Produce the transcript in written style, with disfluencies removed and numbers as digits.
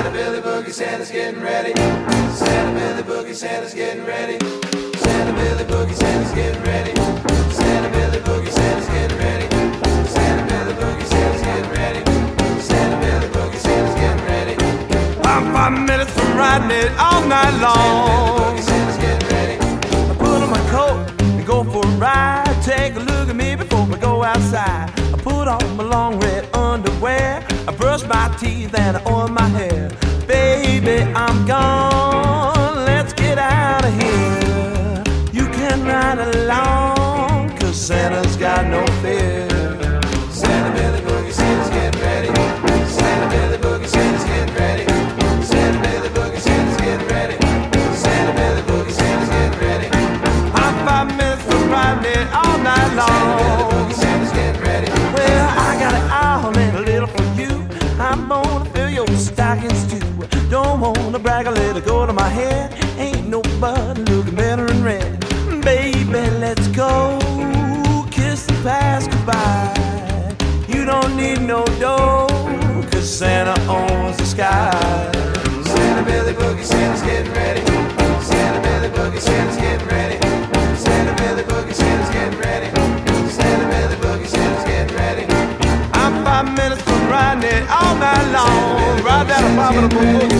Santa Billy Boogie, Santa's getting ready. Santa Billy Boogie, Santa's getting ready. Santa Billy Boogie, Santa's getting ready. Santa Billy Boogie, Santa's getting ready. Santa Billy Boogie, Santa's getting ready. Santa Billy Boogie, Santa's getting ready. I'm 5 minutes from riding it all night long. Santa's getting ready. I put on my coat and go for a ride. Take a look at me before we go outside. I put on my long red underwear. I brush my teeth and I oil my hair. Baby, I'm gone. Let's get out of here. You can ride along, 'cause Santa's got no fear. Santa Billy Boogie, Santa's getting ready. Santa Billy Boogie, Santa's getting ready. Santa Billy Boogie, Santa's getting ready. Santa Billy Boogie, Santa's getting ready. I'm 5 minutes from riding it all night long. Santa Billy Boogie, Santa's getting ready. Well, I got it all and a little for you. I'm gonna fill your stockings too. Don't wanna brag, I let it go to my head. Ain't nobody looking better in red. Baby, let's go, kiss the past goodbye. You don't need no dough, 'cause Santa owns the sky. Santa Billy Boogie, Santa's getting ready. Santa Billy Boogie, Santa's getting ready. Santa Billy Boogie, Santa's getting ready. Santa Billy Boogie, Santa's getting ready. I'm 5 minutes from riding it all night long. Ride that abominable boogie.